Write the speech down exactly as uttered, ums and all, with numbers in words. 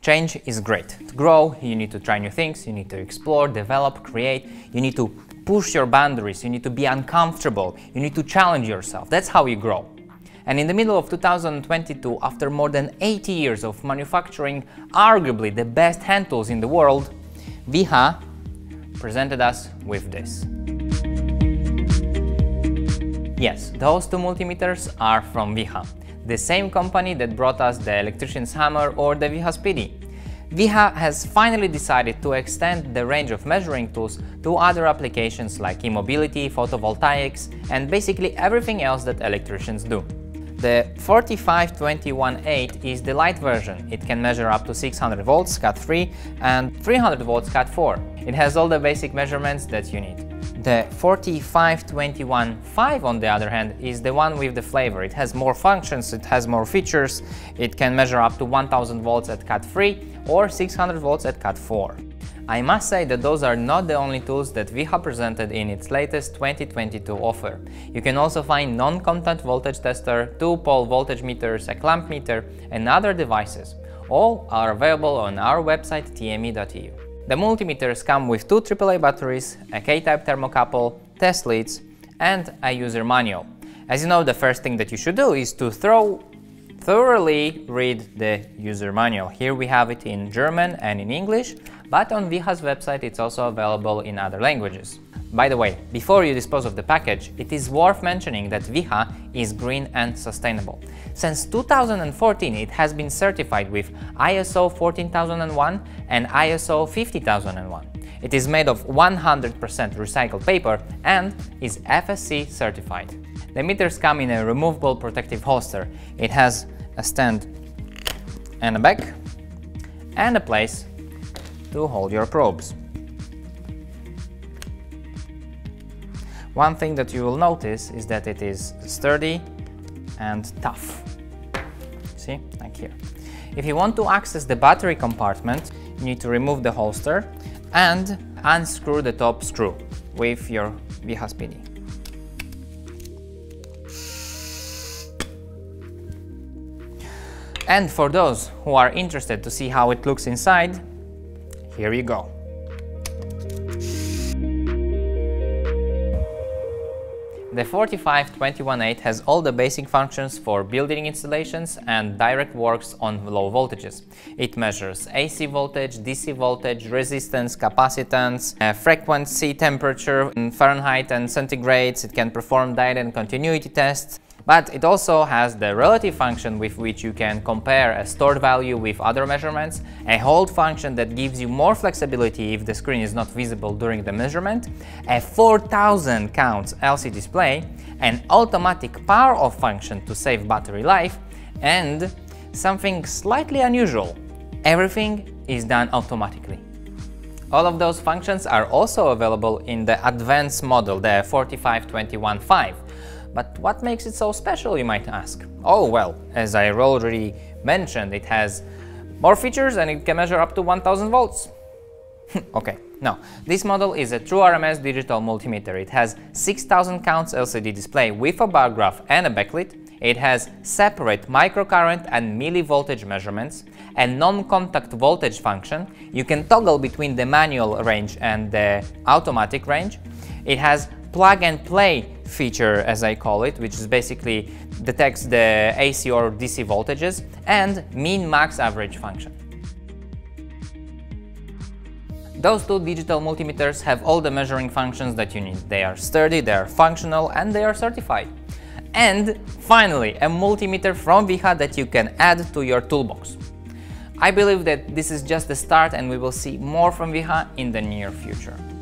Change is great. To grow, you need to try new things, you need to explore, develop, create, you need to push your boundaries, you need to be uncomfortable, you need to challenge yourself. That's how you grow. And in the middle of two thousand twenty-two, after more than eighty years of manufacturing arguably the best hand tools in the world, Wiha presented us with this. Yes, those two multimeters are from Wiha, the same company that brought us the electrician's hammer or the Wiha Speedy. Wiha has finally decided to extend the range of measuring tools to other applications like e-mobility, photovoltaics, and basically everything else that electricians do. The forty-five twenty-one eight is the light version. It can measure up to six hundred volts cat three and three hundred volts cat four. It has all the basic measurements that you need. The forty-five twenty-one five, on the other hand, is the one with the flavor. It has more functions, it has more features, it can measure up to one thousand volts at cat three or six hundred volts at cat four. I must say that those are not the only tools that Wiha presented in its latest twenty twenty-two offer. You can also find non-contact voltage tester, two-pole voltage meters, a clamp meter, and other devices. All are available on our website T M E dot E U. The multimeters come with two triple A batteries, a K-type thermocouple, test leads, and a user manual. As you know, the first thing that you should do is to throw thoroughly read the user manual. Here we have it in German and in English, but on Wiha's website it's also available in other languages. By the way, before you dispose of the package, it is worth mentioning that Wiha is green and sustainable. Since two thousand fourteen it has been certified with I S O fourteen thousand one and I S O fifty thousand one. It is made of one hundred percent recycled paper and is F S C certified. The meters come in a removable protective holster. It has a stand and a back and a place to hold your probes. One thing that you will notice is that it is sturdy and tough. See, like here. If you want to access the battery compartment, you need to remove the holster and unscrew the top screw with your Wiha Speedy. And for those who are interested to see how it looks inside, here you go. The forty-five twenty-one eight has all the basic functions for building installations and direct works on low voltages. It measures A C voltage, D C voltage, resistance, capacitance, uh, frequency, temperature in Fahrenheit and centigrades. It can perform diode and continuity tests. But it also has the relative function with which you can compare a stored value with other measurements, a hold function that gives you more flexibility if the screen is not visible during the measurement, a four thousand counts L C D display, an automatic power off function to save battery life, and something slightly unusual: everything is done automatically. All of those functions are also available in the advanced model, the forty-five twenty-one five. But what makes it so special, you might ask? Oh well, as I already mentioned, it has more features and it can measure up to one thousand volts. Okay, no, this model is a true R M S digital multimeter. It has six thousand counts L C D display with a bar graph and a backlit. It has separate microcurrent and millivoltage measurements, a non-contact voltage function. You can toggle between the manual range and the automatic range. It has plug and play feature, as I call it, which is basically detects the A C or D C voltages, and min max average function. Those two digital multimeters have all the measuring functions that you need. They are sturdy, they are functional, and they are certified. And finally, a multimeter from Wiha that you can add to your toolbox. I believe that this is just the start and we will see more from Wiha in the near future.